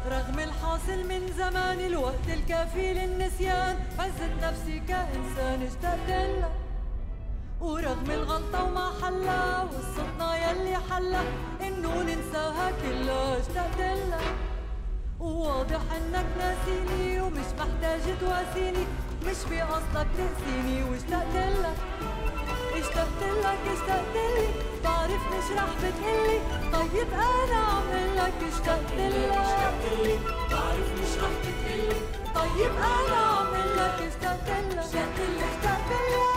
رغم الحاصل من زمان الوقت الكافي للنسيان، عزت نفسي كإنسان اشتقت لك. ورغم الغلطة وما حلا وقصتنا يلي حلا إنه ننساها كلها اشتقت لك. وواضح إنك ناسيني ومش محتاج تواسيني، مش بقصدك تقسيني واشتقت لك. اشتقت لك اشتقت لي، بعرف مش رح بتقلي، طيب أنا عملك اشتقت لك. بعرف مش رح بتقلي، طيب أنا عملك اشتقت لك. اشتقت لك.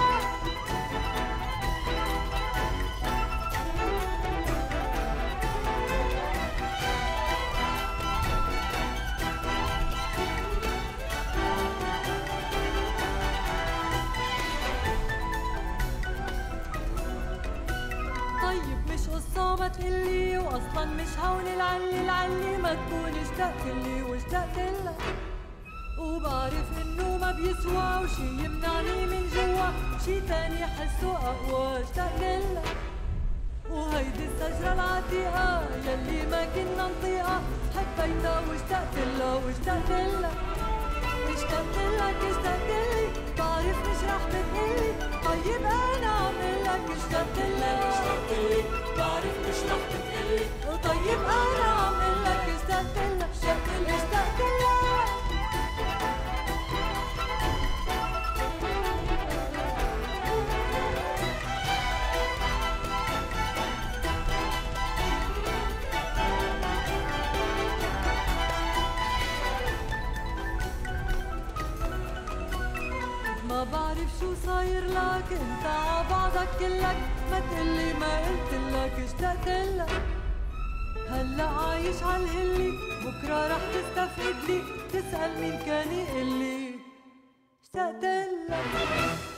طيب مش قصة ما تقلي، وأصلا مش هون العلي ما تكون اشتقت لي واشتقت لك. وبعرف إنه ما بيسوى وشي يمنعني من جوا، شي تاني حسه أقوى اشتقت لك. وهيدي الشجرة العتيقة يلي ما كنا نطيقها، حبيتها واشتقت لها واشتقت لك. اشتقت لك اشتقت لي، بعرف مش رح بتقلي، طيب أنا عملك اشتقت لك. بعرف مش رح بتقلي، طيب أنا عملك اشتقت لك. اشتقت لك. ما بعرف شو صاير لك انت عبعضك كلك، ما تقلي ما قلتلك اشتقت لك. هلأ عايش عالهلي، بكرة رح تستفقد لي، تسأل مين كان يقلي اشتقت لك.